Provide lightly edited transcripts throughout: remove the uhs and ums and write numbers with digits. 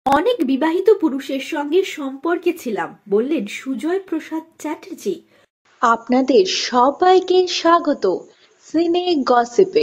অনেক বিবাহিত পুরুষের সঙ্গে সম্পর্কে ছিলাম বললেন সুজয় প্রসাদ চ্যাটার্জি। আপনাদের সবাইকে স্বাগত সিনে গসিপে।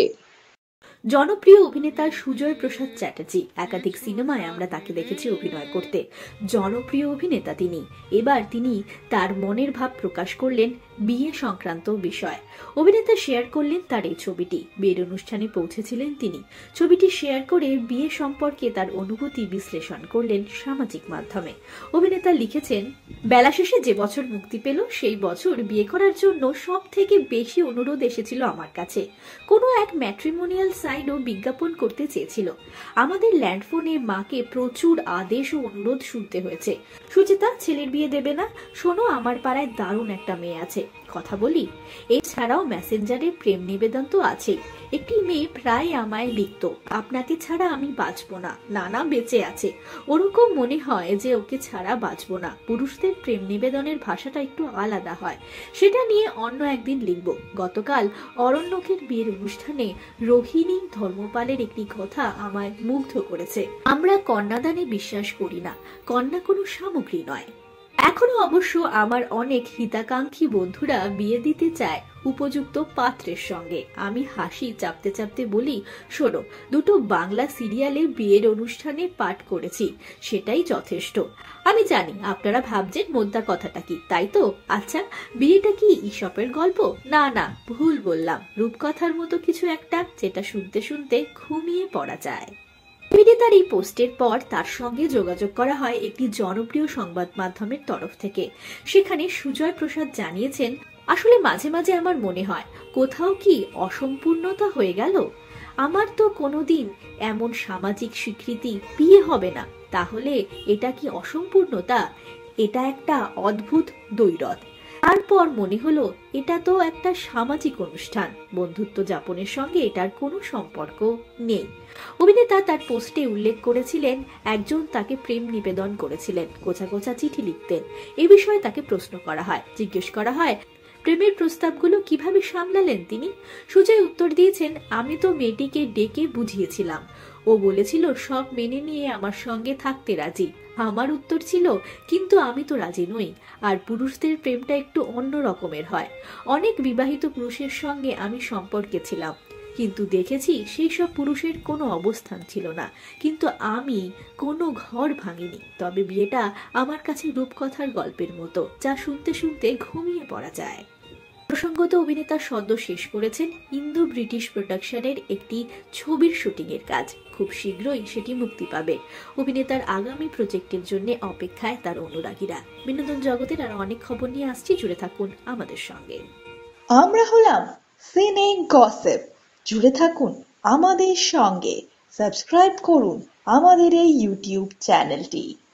জনপ্রিয় অভিনেতা সুজয় প্রসাদ চ্যাটার্জি, একাধিক সিনেমায় আমরা তাকে দেখেছি অভিনয় করতে। জনপ্রিয় অভিনেতা তিনি। এবার তিনি তার মনের ভাব প্রকাশ করলেন বিয়ে সংক্রান্ত বিষয়। অভিনেতা শেয়ার করলেন তার এই ছবিটি। বিয়ের অনুষ্ঠানে পৌঁছেছিলেন তিনি। ছবিটি শেয়ার করে বিয়ে সম্পর্কে তার অনুভূতি বিশ্লেষণ করলেন সামাজিক মাধ্যমে। অভিনেতা লিখেছেন, বেলাশেষে যে বছর মুক্তি পেল সেই বছর বিয়ে করার জন্য সব থেকে বেশি অনুরোধ এসেছিল আমার কাছে। কোনো এক ম্যাট্রিমোনিয়াল সাইটও বিজ্ঞাপন করতে চেয়েছিল। আমাদের ল্যান্ডফোনে মাকে প্রচুর আদেশ ও অনুরোধ শুনতে হয়েছে। সুচিতা, ছেলের বিয়ে দেবে না? শোনো, আমার পাড়ায় দারুণ একটা মেয়ে আছে, কথা বলি। এছাড়াও মেসেঞ্জারে প্রেম নিবেদন তো আছেই। একটি মেয়ে প্রায় আমায় লিখত, আপনাকে ছাড়া আমি বাঁচবো না। নানা বেঁচে আছে, ওরকম মনে হয় যে ওকে ছাড়া বাঁচবো না। পুরুষদের প্রেম নিবেদনের ভাষাটা একটু আলাদা হয়, সেটা নিয়ে অন্য একদিন লিখব। গতকাল অরণ্যকের বিয়ের অনুষ্ঠানে রোহিণী ধর্মপালের একটি কথা আমায় মুগ্ধ করেছে। আমরা কন্যাদানে বিশ্বাস করি না, কন্যা কোনো সামগ্রী নয়। এখনো অবশ্য আমার অনেক হিতাকাঙ্ক্ষী বন্ধুরা বিয়ে দিতে চায় উপযুক্ত পাত্রের সঙ্গে। আমি হাসি চাপতে চাপতে বলি, শোনো, দুটো বাংলা সিরিয়ালে বিয়ের অনুষ্ঠানে পাঠ করেছি, সেটাই যথেষ্ট। আমি জানি আপনারা ভাবছেন মোদ্দা কথাটা কি, তাই তো? আচ্ছা, বিয়েটা কি ঈশপের গল্প? না না, ভুল বললাম। রূপকথার মতো কিছু একটা, যেটা শুনতে শুনতে ঘুমিয়ে পড়া যায়। অভিনেতার এই পোস্টের পর তার সঙ্গে যোগাযোগ করা হয় একটি জনপ্রিয় সংবাদ মাধ্যমের তরফ থেকে। সেখানে সুজয় প্রসাদ জানিয়েছেন, আসলে মাঝে মাঝে আমার মনে হয় কোথাও কি অসম্পূর্ণতা হয়ে গেল। আমার তো কোনোদিন এমন সামাজিক স্বীকৃতি বিয়ে হবে না, তাহলে এটা কি অসম্পূর্ণতা? এটা একটা অদ্ভুত দ্বৈরথ। তারপর মনে হলো এটা তো একটা সামাজিক অনুষ্ঠান, বন্ধুত্ব যাপনের সঙ্গে এটার কোনো সম্পর্ক নেই। অভিনেতা তার পোস্টে উল্লেখ করেছিলেন, একজন তাকে প্রেম নিবেদন করেছিলেন, গোছা গোছা চিঠি লিখতেন। এ বিষয়ে তাকে প্রশ্ন করা হয়, জিজ্ঞেস করা হয় প্রেমের প্রস্তাবগুলো কিভাবে সামলালেন তিনি। সুজয় উত্তর দিয়েছেন, আমি তো মেয়েটিকে ডেকে বুঝিয়েছিলাম, ও বলেছিল সব মেনে নিয়ে আমার সঙ্গে থাকতে রাজি। আমার উত্তর ছিল, কিন্তু আমি তো রাজি নই। আর পুরুষদের প্রেমটা একটু অন্য রকমের হয়। অনেক বিবাহিত পুরুষের সঙ্গে আমি সম্পর্কে ছিলাম, কিন্তু দেখেছি সেই সব পুরুষের কোনো অবস্থান ছিল না। কিন্তু আমি কোনো ঘর ভাঙিনি। তবে বিয়েটা আমার কাছে রূপকথার গল্পের মতো, যা শুনতে শুনতে ঘুমিয়ে পড়া যায়। প্রসঙ্গত, অভিনেতা সদ্য শেষ করেছেন ইন্দো ব্রিটিশ প্রোডাকশনের একটি ছবির শুটিং এর কাজ। খুব শীঘ্রই সেটি মুক্তি পাবে। অভিনেতার আগামী প্রজেক্টের জন্য অপেক্ষায় তার অনুরাগীরা। বিনোদন জগতের আর অনেক খবর নিয়ে আসছি, জুড়ে থাকুন আমাদের সঙ্গে। আমরা হলাম সিনে গসিপ, জুড়ে থাকুন আমাদের সঙ্গে। সাবস্ক্রাইব করুন আমাদের এই ইউটিউব চ্যানেলটি।